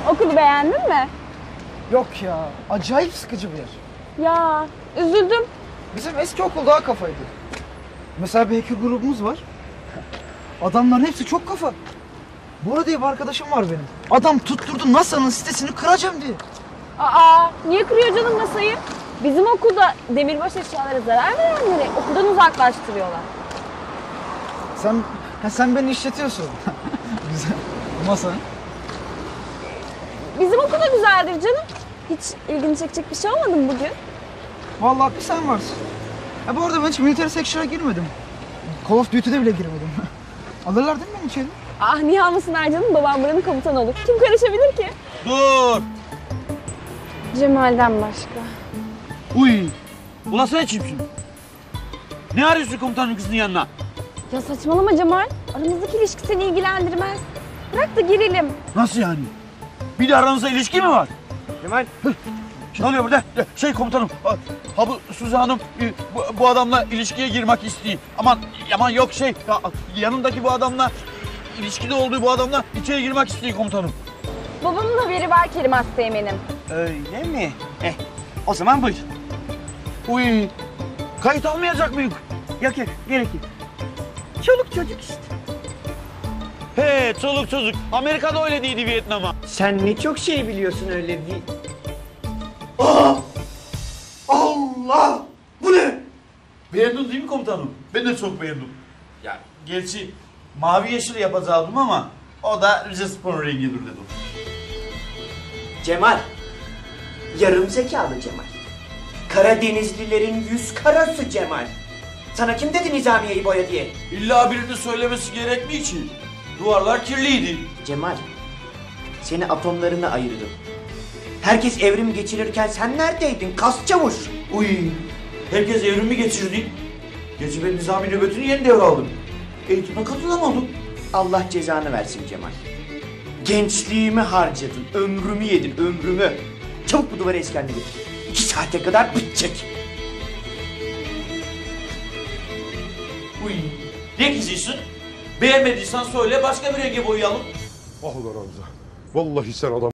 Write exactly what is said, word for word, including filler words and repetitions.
Okulu beğendin mi? Yok ya, acayip sıkıcı bir yer. Ya üzüldüm. Bizim eski okul daha kafaydı. Mesela bir hacker grubumuz var. Adamların hepsi çok kafa. Bora diye bir arkadaşım var benim. Adam tutturdu NASA'nın sitesini kıracağım diye. Aa, niye kırıyor canım masayı? Bizim okulda demirbaş eşyalara zarar verenleri okuldan uzaklaştırıyorlar. Sen ha, sen beni işletiyorsun. Güzel. Masa. Bizim okul da güzeldir canım. Hiç ilgini çekecek bir şey olmadı mı bugün? Vallahi bir sen varsın. Ha, bu arada ben hiç military section'a girmedim. Call of Duty'de bile girmedim. Alırlar değil mi beni içeri? Ah niye almasınlar canım? Babam buranın komutanı olur. Kim karışabilir ki? Dur! Cemal'den başka. Uy! Ulan sen kimsin? Ne arıyorsun komutanın kızının yanına? Ya saçmalama Cemal. Aramızdaki ilişki seni ilgilendirmez. Bırak da girelim. Nasıl yani? Bir de aranızda ilişki mi var? Kemal. Ne oluyor burada? Şey komutanım, ha bu Suzan Hanım bu, bu adamla ilişkiye girmek istiyor. Aman, aman yok şey, ya, yanındaki bu adamla, ilişkide olduğu bu adamla içeri girmek istiyor komutanım. Babamın haberi var Kerim Asteğmen'im. Öyle mi? Eh, o zaman buyur. Uy, kayıt almayacak mıyız? Yok yok, gerek yok. Çoluk çocuk işte. He, çoluk çocuk. Amerika'da öyle değildi Vietnam'a. Sen ne çok şey biliyorsun öyle bir... Aa! Allah! Bu ne? Beğendin değil mi komutanım? Ben de çok beğendim. Ya gerçi mavi yeşil yapacaktım ama o da Rizespor'un rengidir dedim. Cemal, yarım zekalı Cemal. Karadenizlilerin yüz karası Cemal. Sana kim dedi Nizamiye'yi boya diye? İlla birinin söylemesi gerekmiyor ki. Duvarlar kirliydi. Cemal, seni atomlarına ayırdım. Herkes evrim geçirirken sen neredeydin kas çavuş? Uy! Herkes evrimi geçirdi. Geçi ben Nizami nöbetini yeni devraldım. Eğitime katılamadım. Allah cezanı versin Cemal. Gençliğimi harcadın, ömrümü yedin, ömrümü. Çabuk bu duvarı eskenle getir. İki saate kadar bitecek. Uy! Ne kızıyorsun? Beğenmediysen söyle başka bir renge boyayalım. Ah ulan Hamza. Vallahi sen adam